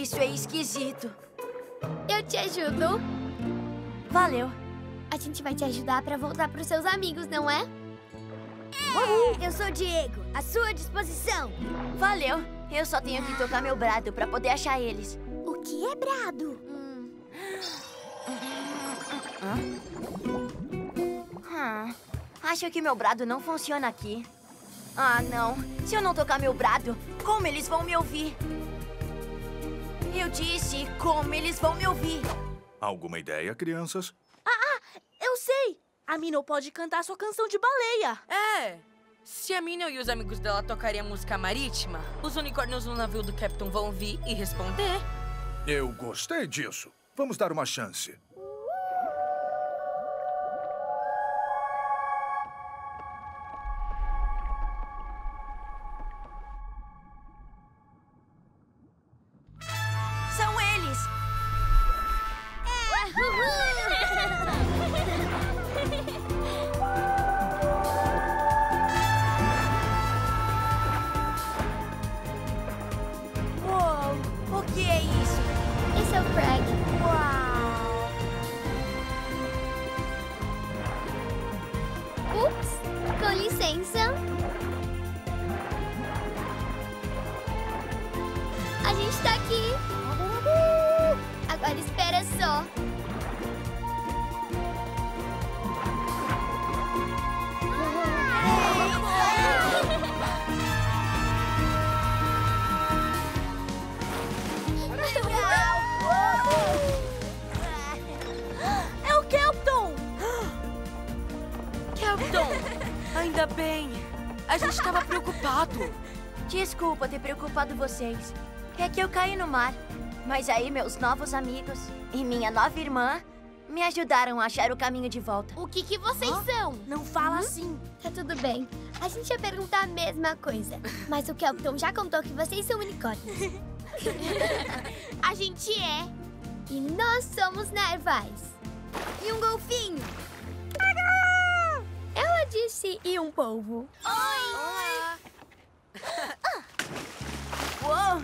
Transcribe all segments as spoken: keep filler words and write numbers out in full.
Isso é esquisito. Eu te ajudo. Valeu. A gente vai te ajudar pra voltar pros seus amigos, não é? É. Eu sou o Diego, à sua disposição. Valeu. Eu só tenho que tocar meu brado pra poder achar eles. O que é brado? Hum. Hã? Hum. Acho que meu brado não funciona aqui. Ah, não. Se eu não tocar meu brado, como eles vão me ouvir? Eu disse, como eles vão me ouvir? Alguma ideia, crianças? Ah, ah, eu sei! A Minnie pode cantar sua canção de baleia. É. Se a Minnie e os amigos dela tocarem a música marítima, os unicórnios no navio do Capitão vão ouvir e responder. Eu gostei disso. Vamos dar uma chance. São eles! Uou! O que é isso? Esse é o Craig. Uau! Ups, com licença. A gente tá aqui. Agora espera só. É o Kelton! Capitão, ainda bem. A gente tava preocupado. Desculpa ter preocupado vocês. É que eu caí no mar. Mas aí meus novos amigos e minha nova irmã me ajudaram a achar o caminho de volta. O que que vocês são? Não fala assim. Tá tudo bem. A gente ia perguntar a mesma coisa. Mas o Kelton já contou que vocês são unicórnios. A gente é. E nós somos narvais. E um golfinho. Ela disse e um polvo. Uou!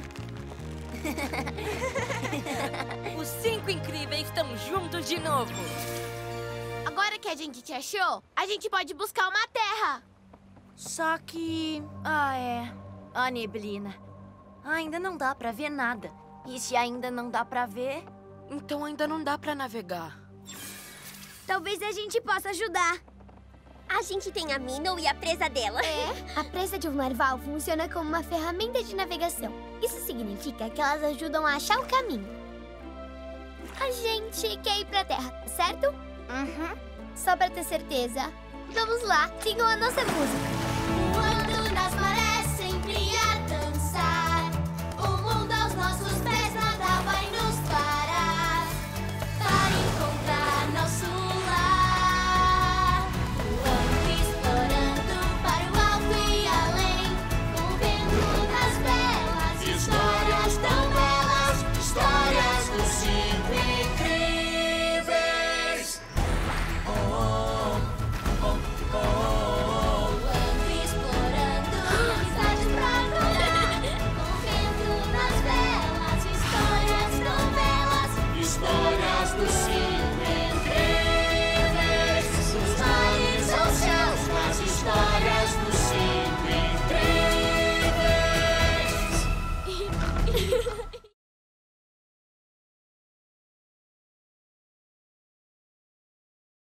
Os cinco incríveis estão juntos de novo. Agora que a gente te achou, a gente pode buscar uma terra. Só que... Ah, é... A neblina. Ainda não dá pra ver nada. E se ainda não dá pra ver... Então ainda não dá pra navegar. Talvez a gente possa ajudar. A gente tem a Minnie e a presa dela. É? A presa de um narval funciona como uma ferramenta de navegação. Isso significa que elas ajudam a achar o caminho. A gente quer ir pra terra, certo? Uhum. Só pra ter certeza. Vamos lá, sigam a nossa música.